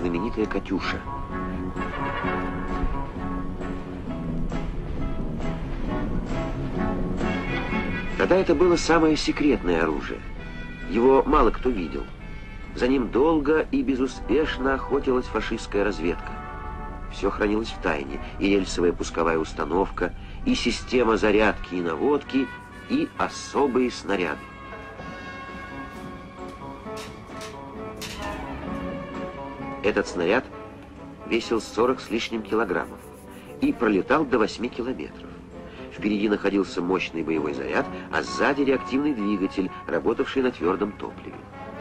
знаменитая «Катюша». Тогда это было самое секретное оружие. Его мало кто видел. За ним долго и безуспешно охотилась фашистская разведка. Все хранилось в тайне: и рельсовая пусковая установка, и система зарядки и наводки, и особые снаряды. Этот снаряд весил 40 с лишним килограммов и пролетал до 8 километров. Впереди находился мощный боевой заряд, а сзади реактивный двигатель, работавший на твердом топливе.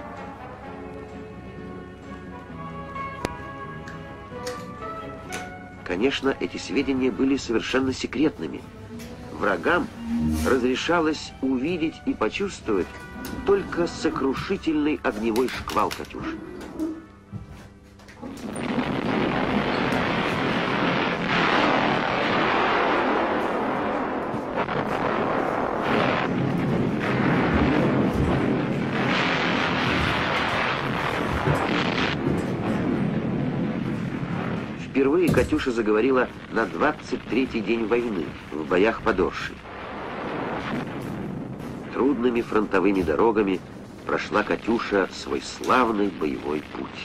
Конечно, эти сведения были совершенно секретными. Врагам разрешалось увидеть и почувствовать только сокрушительный огневой шквал «Катюши». Впервые «Катюша» заговорила на 23-й день войны в боях под Оршей. Трудными фронтовыми дорогами прошла «Катюша» свой славный боевой путь.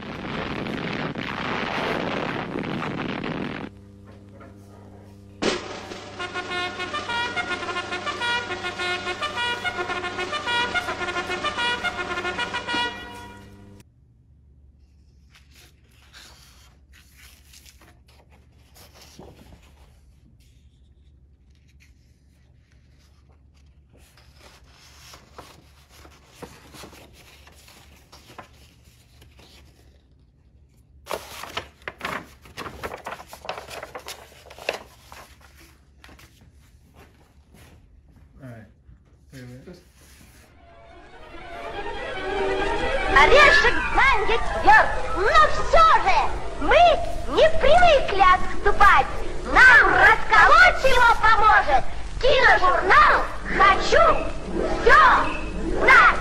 Орешек занят тверд, но все же мы не привыкли отступать. Нам расколоть его поможет киножурнал «Хочу все знать».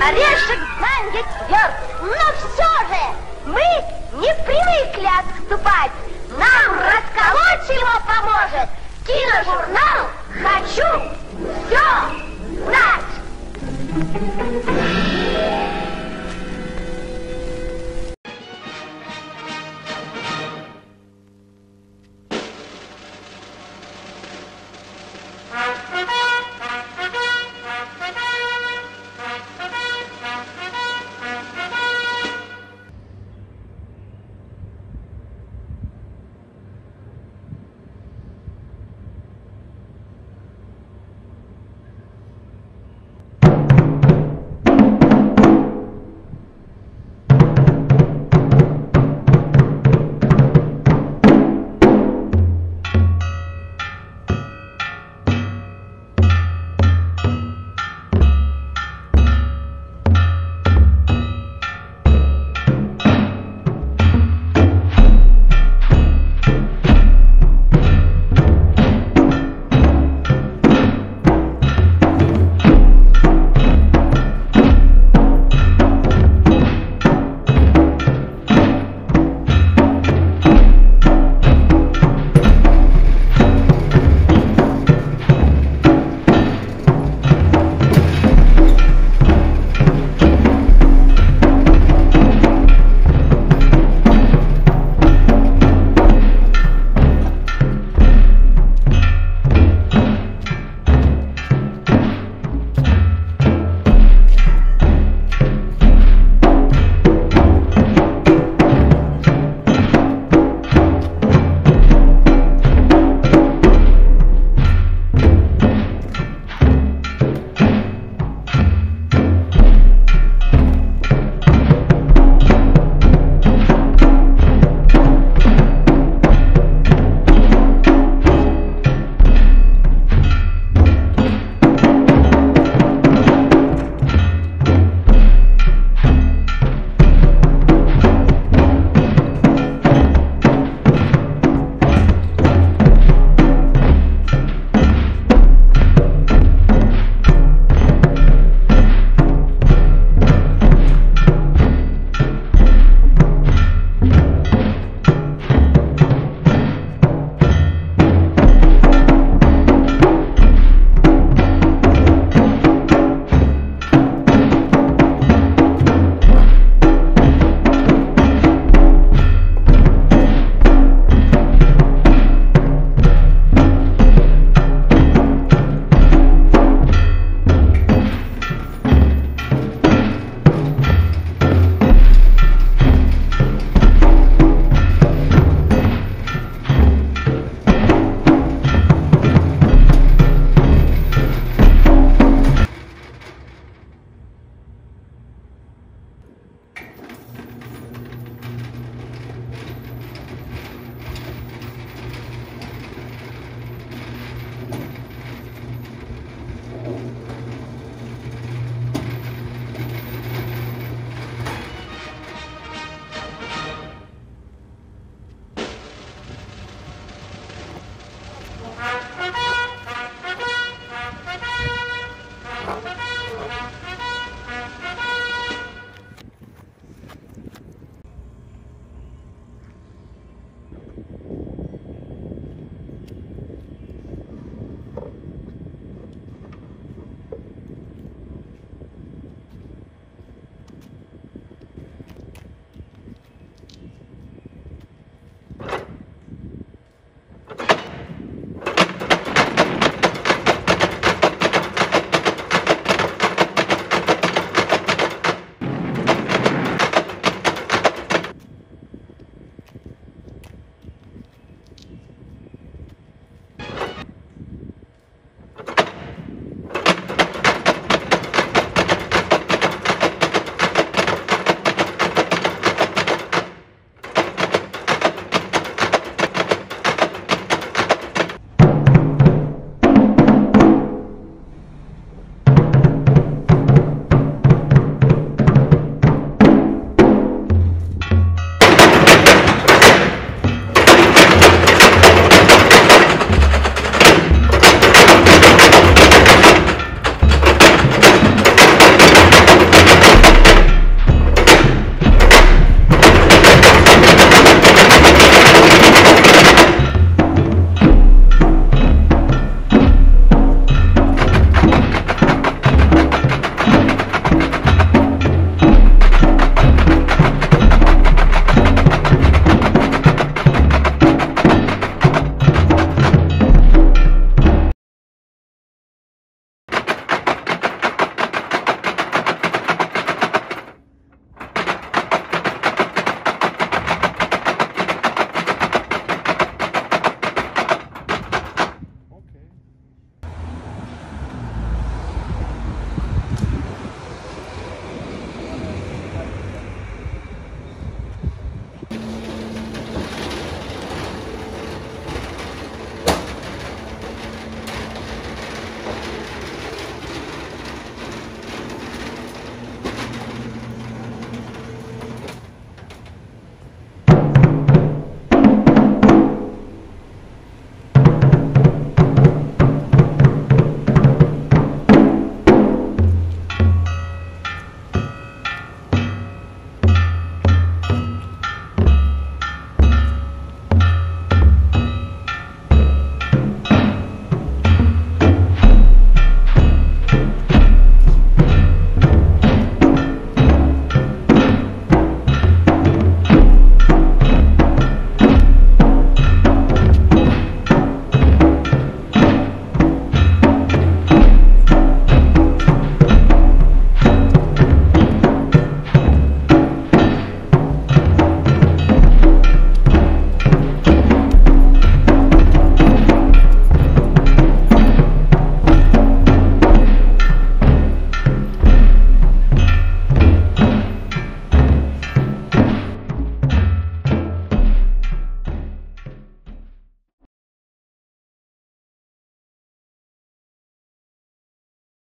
Орешек знанья тверд, но все же мы не привыкли отступать. Нам расколоть его поможет киножурнал «Хочу все знать».